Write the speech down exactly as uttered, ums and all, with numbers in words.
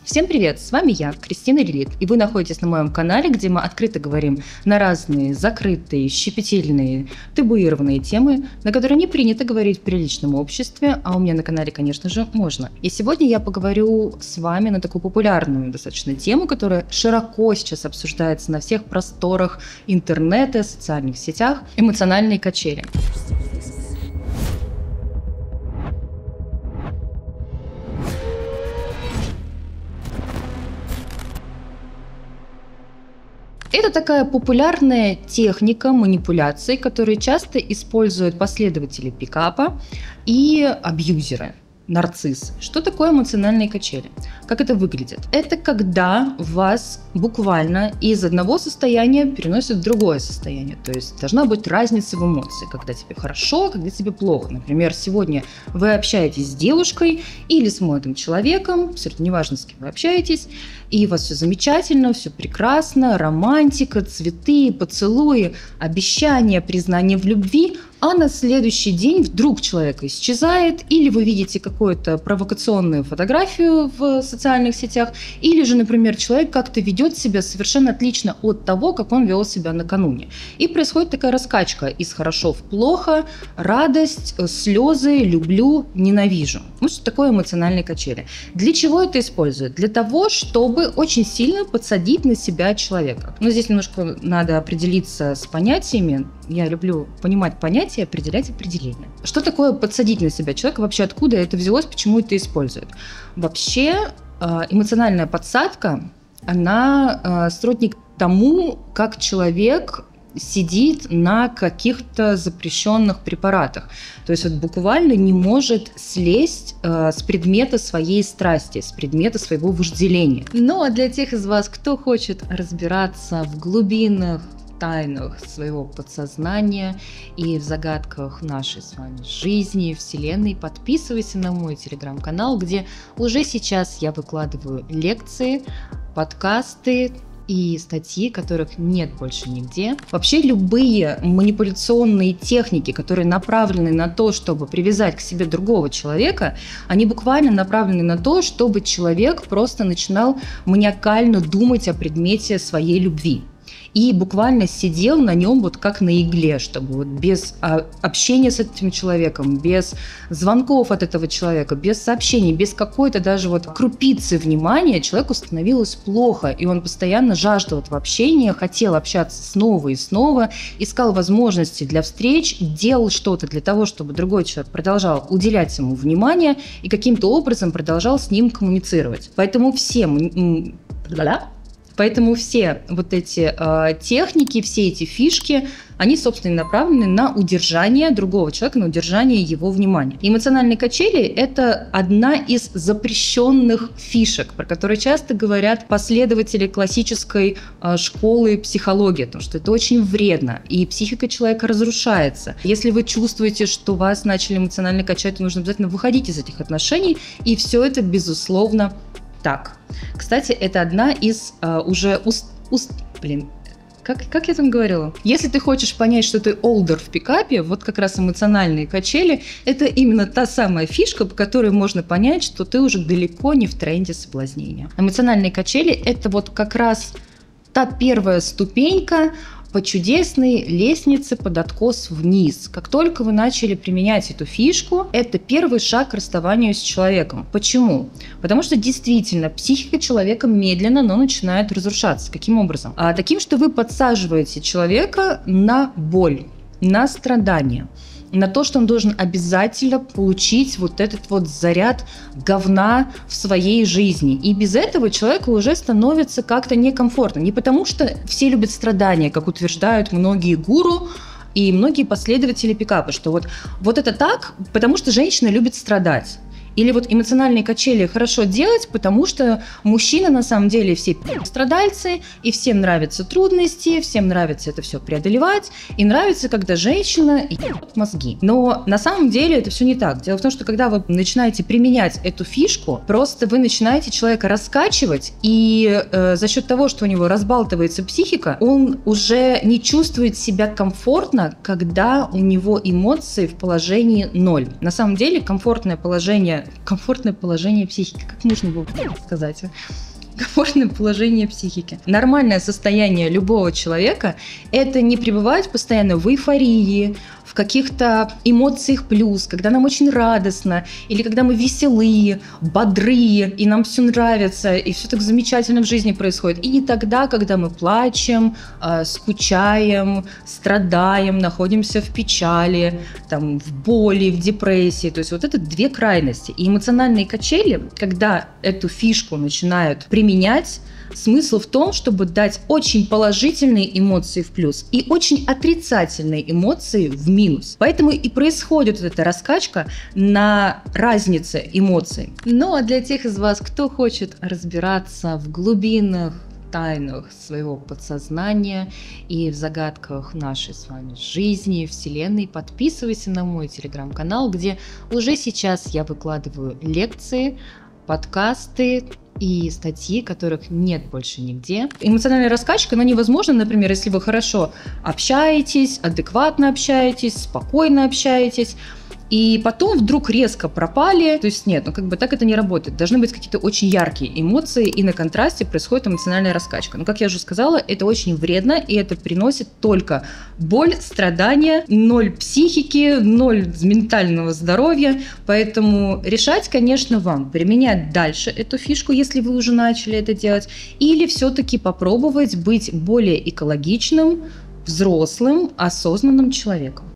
Всем привет, с вами я, Кристина Лилит, и вы находитесь на моем канале, где мы открыто говорим на разные закрытые, щепетильные, табуированные темы, на которые не принято говорить в приличном обществе, а у меня на канале, конечно же, можно. И сегодня я поговорю с вами на такую популярную достаточно тему, которая широко сейчас обсуждается на всех просторах интернета, социальных сетях – эмоциональные качели. Это такая популярная техника манипуляций, которую часто используют последователи пикапа и абьюзеры, нарциссы. Что такое эмоциональные качели? Как это выглядит? Это когда вас буквально из одного состояния переносят в другое состояние. То есть должна быть разница в эмоции, когда тебе хорошо, когда тебе плохо. Например, сегодня вы общаетесь с девушкой или с молодым человеком, абсолютно неважно, с кем вы общаетесь, и у вас все замечательно, все прекрасно, романтика, цветы, поцелуи, обещания, признание в любви, а на следующий день вдруг человек исчезает, или вы видите какую-то провокационную фотографию в социальных сетях, или же, например, человек как-то ведет себя совершенно отлично от того, как он вел себя накануне. И происходит такая раскачка из хорошо в плохо, радость, слезы, люблю, ненавижу. Вот что такое эмоциональные качели. Для чего это используют? Для того, чтобы очень сильно подсадить на себя человека. Но здесь немножко надо определиться с понятиями. Я люблю понимать понятия, определять определения. Что такое подсадить на себя человека? Вообще откуда это взялось, почему это используют? Вообще эмоциональная подсадка, она сродни к тому, как человек сидит на каких-то запрещенных препаратах. То есть вот буквально не может слезть э, с предмета своей страсти, с предмета своего вожделения. Ну а для тех из вас, кто хочет разбираться в глубинах, тайнах своего подсознания и в загадках нашей с вами жизни, вселенной, подписывайся на мой телеграм-канал, где уже сейчас я выкладываю лекции, подкасты и статьи, которых нет больше нигде. Вообще любые манипуляционные техники, которые направлены на то, чтобы привязать к себе другого человека, они буквально направлены на то, чтобы человек просто начинал маниакально думать о предмете своей любви. И буквально сидел на нем вот как на игле, чтобы вот без а, общения с этим человеком, без звонков от этого человека, без сообщений, без какой-то даже вот крупицы внимания человеку становилось плохо, и он постоянно жаждал этого общения, хотел общаться снова и снова, искал возможности для встреч, делал что-то для того, чтобы другой человек продолжал уделять ему внимание и каким-то образом продолжал с ним коммуницировать. Поэтому все... Поэтому все вот эти э, техники, все эти фишки, они, собственно, направлены на удержание другого человека, на удержание его внимания. И эмоциональные качели – это одна из запрещенных фишек, про которые часто говорят последователи классической э, школы психологии, потому что это очень вредно, и психика человека разрушается. Если вы чувствуете, что вас начали эмоционально качать, то нужно обязательно выходить из этих отношений, и все это, безусловно, так. Кстати, это одна из uh, уже уст... уст блин, как, как я там говорила? Если ты хочешь понять, что ты олдер в пикапе, вот как раз эмоциональные качели, это именно та самая фишка, по которой можно понять, что ты уже далеко не в тренде соблазнения. Эмоциональные качели – это вот как раз та первая ступенька по чудесной лестнице под откос вниз. Как только вы начали применять эту фишку, это первый шаг к расставанию с человеком. Почему? Потому что действительно психика человека медленно, но начинает разрушаться. Каким образом? А, таким, что вы подсаживаете человека на боль, на страдания, на то, что он должен обязательно получить вот этот вот заряд говна в своей жизни. И без этого человеку уже становится как-то некомфортно. Не потому, что все любят страдания, как утверждают многие гуру и многие последователи пикапа, что вот, вот это так, потому что женщина любит страдать. Или вот эмоциональные качели хорошо делать, потому что мужчины на самом деле все страдальцы, и всем нравятся трудности, всем нравится это все преодолевать, и нравится, когда женщина ебет мозги. Но на самом деле это все не так. Дело в том, что когда вы начинаете применять эту фишку, просто вы начинаете человека раскачивать, и э, за счет того, что у него разбалтывается психика, он уже не чувствует себя комфортно, когда у него эмоции в положении ноль. На самом деле комфортное положение комфортное, комфортное положение психики. Как можно было сказать? Комфортное положение психики. Нормальное состояние любого человека – это не пребывать постоянно в эйфории, в каких-то эмоциях плюс, когда нам очень радостно, или когда мы веселые, бодрые, и нам все нравится, и все так замечательно в жизни происходит. И не тогда, когда мы плачем, скучаем, страдаем, находимся в печали, там, в боли, в депрессии. То есть вот это две крайности. И эмоциональные качели, когда эту фишку начинают применять, смысл в том, чтобы дать очень положительные эмоции в плюс и очень отрицательные эмоции в минус. Поэтому и происходит вот эта раскачка на разнице эмоций. Ну а для тех из вас, кто хочет разбираться в глубинах, тайнах своего подсознания и в загадках нашей с вами жизни, вселенной, подписывайся на мой телеграм-канал, где уже сейчас я выкладываю лекции, подкасты и статьи, которых нет больше нигде. Эмоциональная раскачка, она невозможна, например, если вы хорошо общаетесь, адекватно общаетесь, спокойно общаетесь, и потом вдруг резко пропали. То есть нет, ну как бы так это не работает. Должны быть какие-то очень яркие эмоции, и на контрасте происходит эмоциональная раскачка. Но, как я уже сказала, это очень вредно, и это приносит только боль, страдания, ноль психики, ноль ментального здоровья. Поэтому решать, конечно, вам, применять дальше эту фишку, если вы уже начали это делать, или все-таки попробовать быть более экологичным, взрослым, осознанным человеком.